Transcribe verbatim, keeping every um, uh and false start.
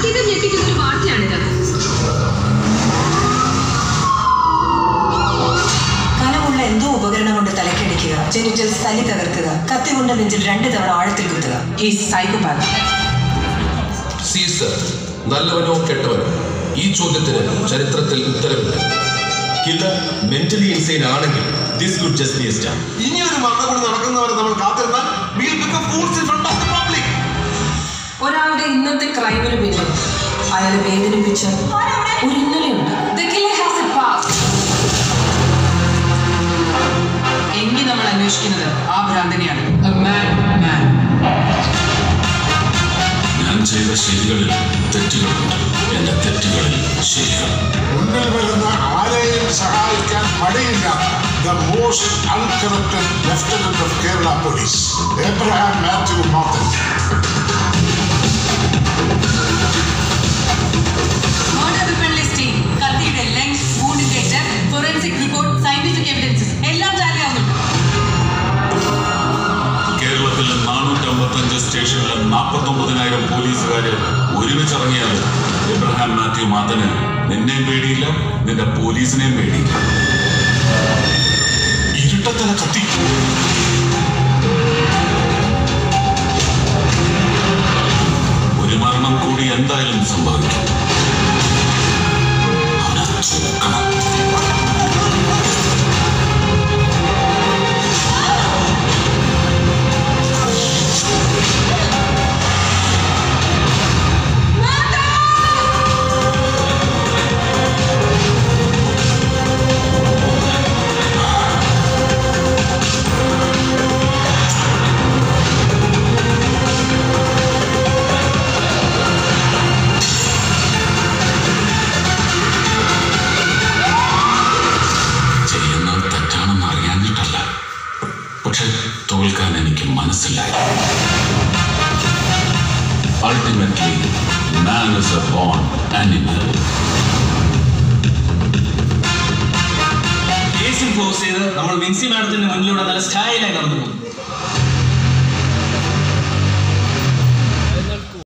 ശരീരം ഞെട്ടിക്കുന്നൊരു വാർത്തയാണിത്. കനമുള്ള എന്തോ ഉപകരണം കൊണ്ട് തലക്കടിക്കുക, ജെനിറ്റൽസ് തല്ലി തകർക്കുക, കത്തി കൊണ്ട് നെഞ്ചിൽ രണ്ട് തവണ ആഴത്തിൽ കുത്തുക. He's psychopath. സീസർ നല്ലവനോ കെട്ടവനോ? ഈ ചോദ്യത്തിന് ചരിത്രത്തിൽ ഉത്തരവില്ല. കില്ലർ മെന്റലി ഇൻസൈൻ ആണെങ്കിൽ this could just be a stunt. ഇനിയൊരു മരണം കൂടി നടക്കുന്നവരെ നമ്മൾ കാത്തിരുന്നാൽ we'll become fools in front of the public. ഒരാളുടെ ഇന്നത്തെ ക്രൈമിന് പിന്നിൽ അയാളെ വേദനിപ്പിച്ച ഒരു ഇന്നലെയുണ്ട്. The killer has a past. എങ്കിൽ നമ്മൾ അന്വേഷിക്കുന്നത് ആ ഭ്രാന്തനെയാണ്. A mad man. ഞാൻ ചെയ്ത ശരികളിൽ തെറ്റുകളുണ്ട്, എന്റെ തെറ്റുകളിൽ ശരികൾ. മുന്നിൽ വരുന്ന ആരെയും സഹായിക്കാൻ മടിയില്ല the most uncorrupted lieutenant of Kerala Police, Abraham Matthew Martin. Murder weapon listing, കത്തിയുടെ length, woundന്റെ depth, forensic report, scientific evidences എല്ലാം ജാലിയാവുന്നുണ്ട്. കേരളത്തിലെ നാനൂറ്റമ്പത്തഞ്ച് സ്റ്റേഷനിലെ നാൽപ്പത്തൊമ്പതിനായിരം പോലീസുകാര് ഒരുമിച്ചിറങ്ങിയാൽ എബ്രഹാം മാത്യു മാത്തന് നിന്നെയും പേടിയില്ല, നിന്റെ പോലീസിനെയും പേടിയില്ല. ഇരുട്ടത്തല കത്തി. ഒരു മരണം കൂടി എന്തായാലും സംഭവിക്കും. അവനെ തൂക്കണം. തോൽക്കാൻ എനിക്ക് മനസ്സിലായി. Ultimately, man is a born animal. കേസിൽ ക്ലോസ് ചെയ്ത് നമ്മൾ വിൻസി മാഡത്തിന്റെ മുന്നിലൂടെ നല്ല സ്റ്റൈലായി നടന്നു പോകും.